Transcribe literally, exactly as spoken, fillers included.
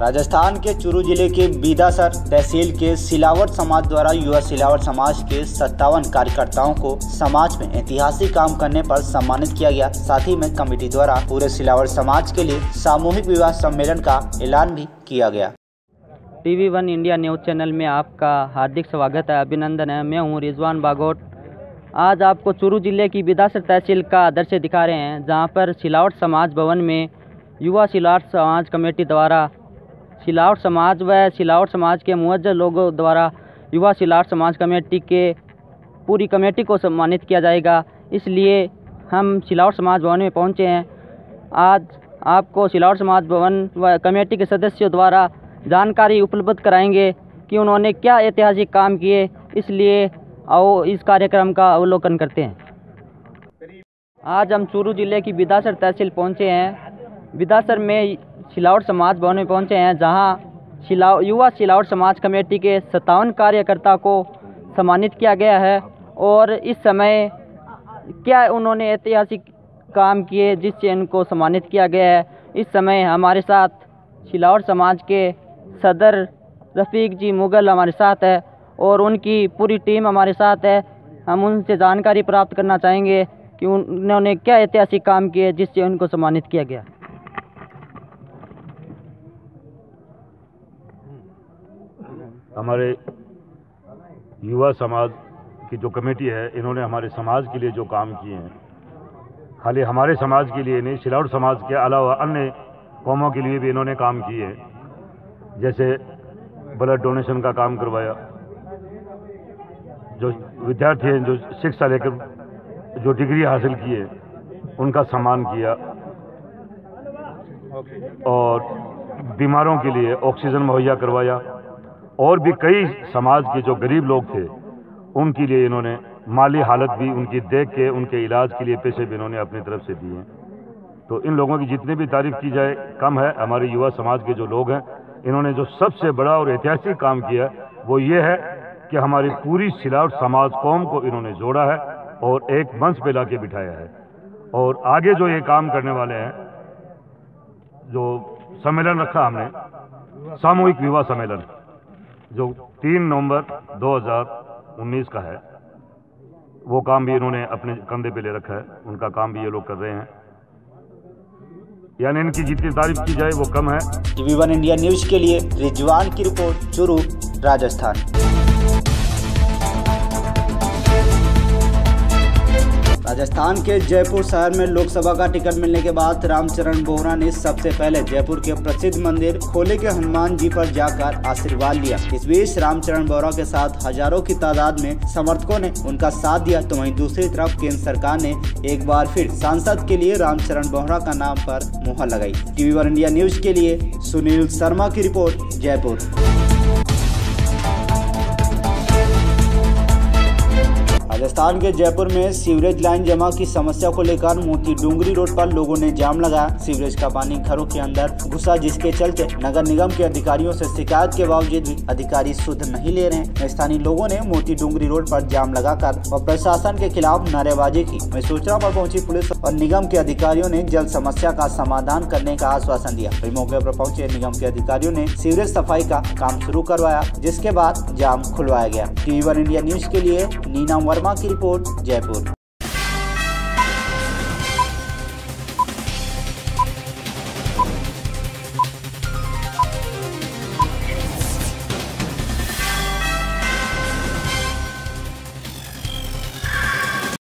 राजस्थान के चूरू जिले के बीदासर तहसील के सिलावट समाज द्वारा युवा सिलावट समाज के सत्तावन कार्यकर्ताओं को समाज में ऐतिहासिक काम करने पर सम्मानित किया गया। साथ ही में कमेटी द्वारा पूरे सिलावट समाज के लिए सामूहिक विवाह सम्मेलन का ऐलान भी किया गया। TV one India news channel में आपका हार्दिक स्वागत है, अभिनंदन है। मैं हूं रिजवान बागोट। आज आपको चूरू जिले की बीदासर तहसील का दृश्य दिखा रहे हैं, जहां पर सिलावट समाज भवन में युवा सिलावट समाज कमेटी द्वारा सिलावट समाज व सिलावट समाज के मुअज्जल लोगों द्वारा युवा सिलावट समाज कमेटी के पूरी कमेटी को सम्मानित किया जाएगा। इसलिए हम सिलावट समाज भवन में पहुंचे हैं। आज आपको सिलावट समाज भवन व कमेटी के सदस्यों द्वारा जानकारी उपलब्ध कराएंगे कि उन्होंने क्या ऐतिहासिक काम किए। इसलिए आओ इस कार्यक्रम का अवलोकन करते हैं। आज हम चूरू जिले की बीदासर तहसील पहुंचे हैं। बीदासर में सिलावट समाज भवन में पहुंचे हैं, जहां सिलाव युवा सिलावट समाज कमेटी के सत्तावन कार्यकर्ता को सम्मानित किया गया है। और इस समय क्या उन्होंने ऐतिहासिक काम किए जिससे उनको सम्मानित किया गया है। इस समय हमारे साथ सिलावट समाज के सदर रफ़ीक जी मुगल हमारे साथ है और उनकी पूरी टीम हमारे साथ है। हम उनसे जानकारी प्राप्त करना चाहेंगे कि उन्होंने क्या ऐतिहासिक काम किए जिससे उनको सम्मानित किया गया। हमारे युवा समाज की जो कमेटी है, इन्होंने हमारे समाज के लिए जो काम किए हैं, खाली हमारे समाज के लिए नहीं, सिलावट समाज के अलावा अन्य कौमों के लिए भी इन्होंने काम किए हैं। जैसे ब्लड डोनेशन का काम करवाया, जो विद्यार्थी हैं जो शिक्षा लेकर जो डिग्री हासिल किए उनका सम्मान किया, और बीमारों के लिए ऑक्सीजन मुहैया करवाया, और भी कई समाज के जो गरीब लोग थे उनके लिए इन्होंने माली हालत भी उनकी देख के उनके इलाज के लिए पैसे भी इन्होंने अपनी तरफ से दिए हैं। तो इन लोगों की जितनी भी तारीफ की जाए कम है। हमारे युवा समाज के जो लोग हैं, इन्होंने जो सबसे बड़ा और ऐतिहासिक काम किया वो ये है कि हमारी पूरी सिलावट समाज कौम को इन्होंने जोड़ा है और एक मंच पे लाके बिठाया है। और आगे जो ये काम करने वाले हैं, जो सम्मेलन रखा हमने सामूहिक विवाह सम्मेलन, जो तीन नवंबर दो हज़ार उन्नीस का है, वो काम भी इन्होंने अपने कंधे पे ले रखा है। उनका काम भी ये लोग कर रहे हैं। यानी इनकी जितनी तारीफ की जाए वो कम है। टीवी वन इंडिया न्यूज के लिए रिजवान की रिपोर्ट, चूरू, राजस्थान। राजस्थान के जयपुर शहर में लोकसभा का टिकट मिलने के बाद रामचरण बोहरा ने सबसे पहले जयपुर के प्रसिद्ध मंदिर खोले के हनुमान जी पर जाकर आशीर्वाद लिया। इस बीच रामचरण बोहरा के साथ हजारों की तादाद में समर्थकों ने उनका साथ दिया। तो वहीं दूसरी तरफ केंद्र सरकार ने एक बार फिर सांसद के लिए रामचरण बोहरा का नाम पर मुहर लगाई। टीवी वन इंडिया न्यूज के लिए सुनील शर्मा की रिपोर्ट, जयपुर। राजस्थान के जयपुर में सीवरेज लाइन जमा की समस्या को लेकर मोती डूंगरी रोड पर लोगों ने जाम लगाया। सीवरेज का पानी घरों के अंदर घुसा, जिसके चलते नगर निगम के अधिकारियों से शिकायत के बावजूद भी अधिकारी सुध नहीं ले रहे हैं। स्थानीय लोगों ने मोती डूंगरी रोड पर जाम लगाकर और प्रशासन के खिलाफ नारेबाजी की। वहीं सूचना पर पहुंची पुलिस और निगम के अधिकारियों ने जल्द समस्या का समाधान करने का आश्वासन दिया। वहीं मौके पर पहुंचे निगम के अधिकारियों ने सीवरेज सफाई का काम शुरू करवाया, जिसके बाद जाम खुलवाया गया। टीवी वन इंडिया न्यूज के लिए नीना वर्मा की रिपोर्ट, जयपुर।